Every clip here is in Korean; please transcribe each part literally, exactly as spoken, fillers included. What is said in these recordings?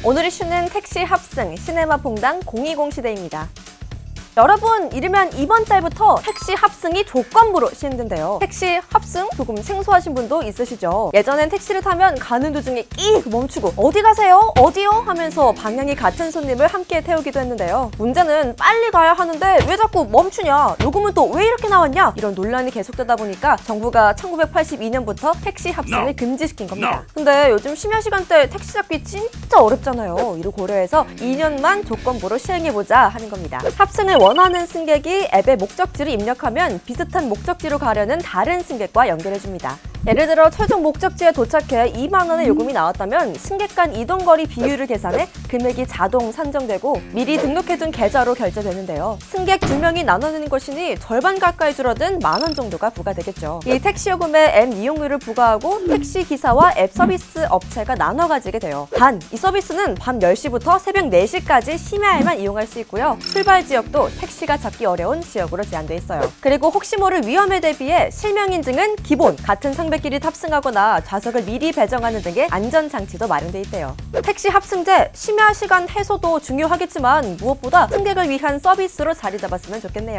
오늘 이슈는 택시 합승, 시네마 퐁당 공이공 시대입니다. 여러분, 이르면 이번 달부터 택시 합승이 조건부로 시행된대요. 택시 합승? 조금 생소하신 분도 있으시죠? 예전엔 택시를 타면 가는 도중에 끼 멈추고 어디 가세요? 어디요? 하면서 방향이 같은 손님을 함께 태우기도 했는데요. 문제는 빨리 가야 하는데 왜 자꾸 멈추냐? 요금은 또 왜 이렇게 나왔냐? 이런 논란이 계속되다 보니까 정부가 천구백팔십이 년부터 택시 합승을 금지시킨 겁니다. 근데 요즘 심야 시간대 택시 잡기 진짜 어렵잖아요. 이를 고려해서 이 년만 조건부로 시행해보자 하는 겁니다. 합승을 원하는 승객이 앱에 목적지를 입력하면 비슷한 목적지로 가려는 다른 승객과 연결해줍니다. 예를 들어 최종 목적지에 도착해 이만 원의 요금이 나왔다면 승객 간 이동거리 비율을 계산해 금액이 자동 산정되고 미리 등록해둔 계좌로 결제되는데요. 승객 두 명이 나눠내는 것이니 절반 가까이 줄어든 만 원 정도가 부과되겠죠. 이 택시 요금에 앱 이용료를 부과하고 택시 기사와 앱 서비스 업체가 나눠 가지게 돼요. 단, 이 서비스는 밤 열 시부터 새벽 네 시까지 심야에만 이용할 수 있고요. 출발 지역도 택시가 잡기 어려운 지역으로 제한돼 있어요. 그리고 혹시 모를 위험에 대비해 실명인증은 기본, 같은 상백끼리 탑승하거나 좌석을 미리 배정하는 등의 안전장치도 마련돼 있대요. 택시 합승제, 심야 시간 해소도 중요하겠지만 무엇보다 승객을 위한 서비스로 자리 잡았으면 좋겠네요.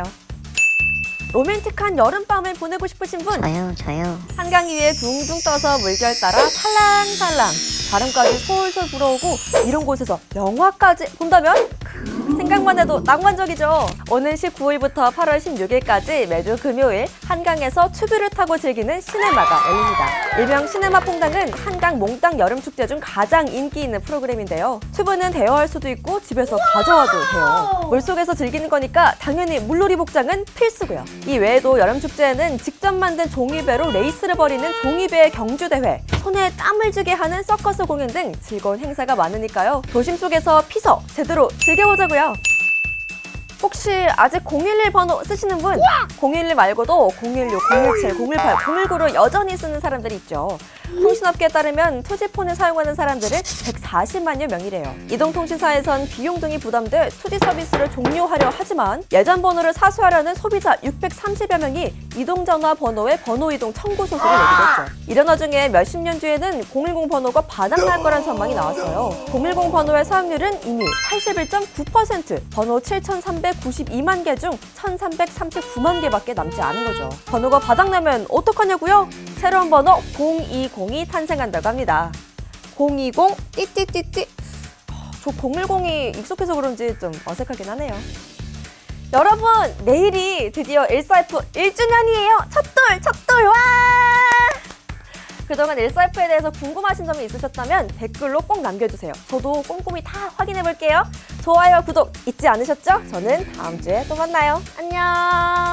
로맨틱한 여름밤을 보내고 싶으신 분? 저요, 저요. 한강 위에 둥둥 떠서 물결 따라 살랑살랑 바람까지 솔솔 불어오고 이런 곳에서 영화까지 본다면? 생각만 해도 낭만적이죠. 오는 십구 일부터 팔월 십육 일까지 매주 금요일 한강에서 튜브를 타고 즐기는 시네마가 열립니다. 일명 시네마 퐁당은 한강 몽땅 여름축제 중 가장 인기 있는 프로그램인데요. 튜브는 대여할 수도 있고 집에서 가져와도 돼요. 물속에서 즐기는 거니까 당연히 물놀이 복장은 필수고요. 이 외에도 여름축제에는 직접 만든 종이배로 레이스를 벌이는 종이배 경주대회, 손에 땀을 쥐게 하는 서커스 공연 등 즐거운 행사가 많으니까요. 도심 속에서 피서 제대로 즐겨보자고요. 혹시 아직 공일일 번호 쓰시는 분? 공일일 말고도 공일육, 공일칠, 공일팔, 공일구를 여전히 쓰는 사람들이 있죠. 통신업계에 따르면 투지폰을 사용하는 사람들은 백사십만여 명이래요. 이동통신사에선 비용 등이 부담돼 투지 서비스를 종료하려 하지만 예전 번호를 사수하려는 소비자 육백삼십여 명이 이동전화 번호에 번호이동 청구 소송을 내기도 했죠. 이런 와중에 몇십 년 뒤에는 공일공 번호가 바닥날 거란 전망이 나왔어요. 공일공 번호의 사용률은 이미 팔십일 점 구 퍼센트, 번호 칠천삼백구십이만 개 중 천삼백삼십구만 개밖에 남지 않은 거죠. 번호가 바닥나면 어떡하냐고요? 새로운 번호 공이공이 탄생한다고 합니다. 공이공 띠띠띠띠. 저 공일공이 익숙해서 그런지 좀 어색하긴 하네요. 여러분, 내일이 드디어 일사에프 일 주년이에요. 첫돌, 첫돌, 와! 그동안 일사에프에 대해서 궁금하신 점이 있으셨다면 댓글로 꼭 남겨주세요. 저도 꼼꼼히 다 확인해볼게요. 좋아요와 구독 잊지 않으셨죠? 저는 다음 주에 또 만나요. 안녕!